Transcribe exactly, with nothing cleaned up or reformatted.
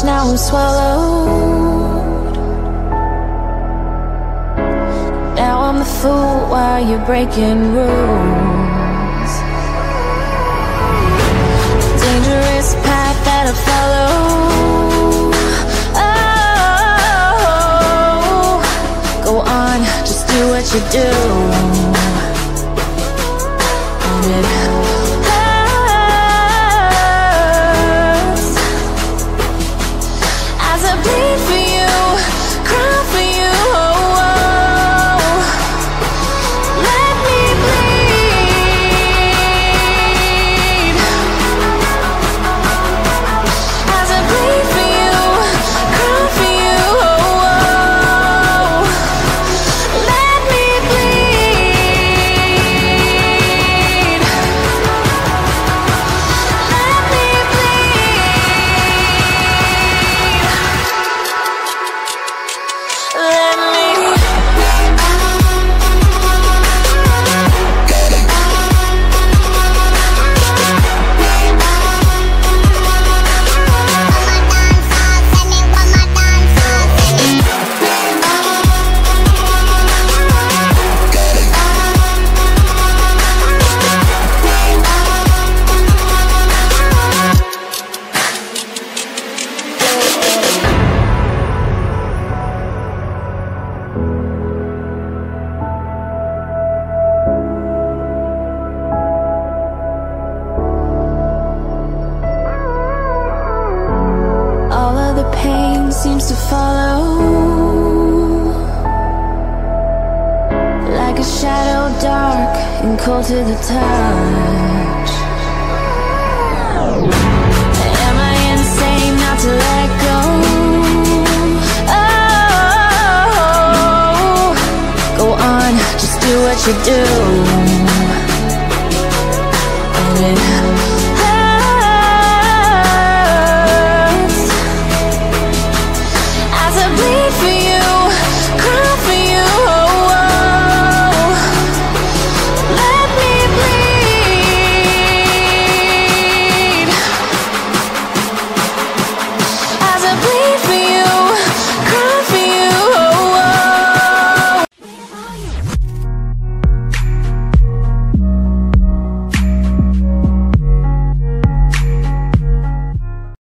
now I'm swallowed. Now I'm the fool while you're breaking rules. Dangerous path that I follow. Oh, go on, just do what you do. And it hurts as I bleed for you, cry for you. Oh, oh. Let me bleed as I bleed for you, cry for you. Oh, oh. Let me bleed. Let me bleed. Let me. All of the pain seems to follow like a shadow, dark and cold to the touch. Am I insane not to let go? Oh, go on, just do what you do. And it